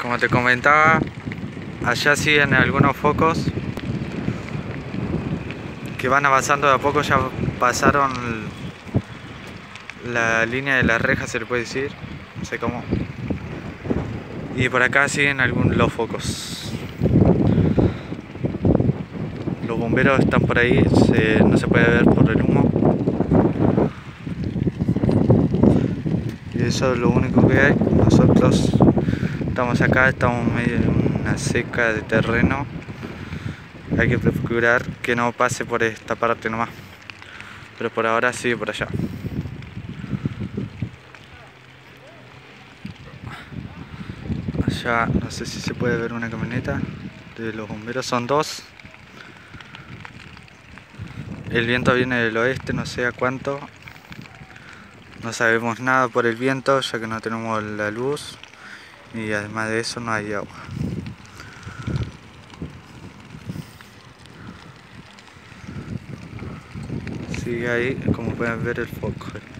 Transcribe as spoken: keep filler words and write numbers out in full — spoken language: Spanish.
Como te comentaba, allá siguen algunos focos que van avanzando de a poco, ya pasaron la línea de la reja, se le puede decir, no sé cómo. Y por acá siguen algunos los focos. Los bomberos están por ahí, se, no se puede ver por el humo. Y eso es lo único que hay. Nosotros estamos acá, estamos medio en una seca de terreno. Hay que procurar que no pase por esta parte nomás. Pero por ahora sigue por allá. Allá no sé si se puede ver una camioneta de los bomberos, son dos. El viento viene del oeste, no sé a cuánto. No sabemos nada por el viento, ya que no tenemos la luz. Y además de eso no hay agua. Sigue ahí, como pueden ver, el foco.